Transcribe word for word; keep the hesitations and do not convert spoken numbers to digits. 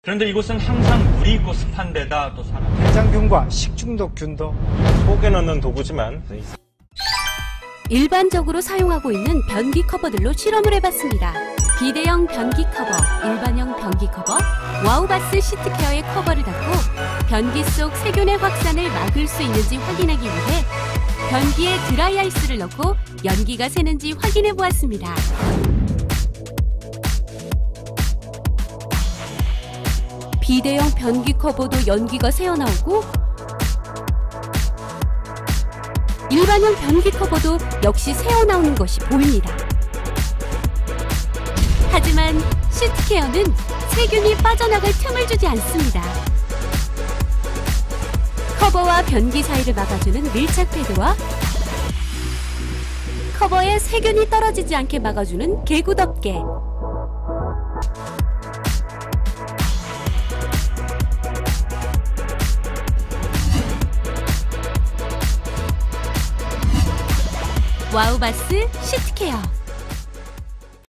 그런데 이곳은 항상 물이 있고 습한 데다 또 사람 대장균과 식중독균도 속에 넣는 도구지만 일반적으로 사용하고 있는 변기 커버들로 실험을 해봤습니다. 비대형 변기 커버, 일반형 변기 커버, 와우바스 시트케어의 커버를 닫고 변기 속 세균의 확산을 막을 수 있는지 확인하기 위해 변기에 드라이아이스를 넣고 연기가 새는지 확인해 보았습니다. 비대형 변기 커버도 연기가 새어나오고 일반형 변기 커버도 역시 새어나오는 것이 보입니다. 하지만 시트케어는 세균이 빠져나갈 틈을 주지 않습니다. 커버와 변기 사이를 막아주는 밀착 패드와 커버에 세균이 떨어지지 않게 막아주는 개구 덮개, 와우바스 시트케어.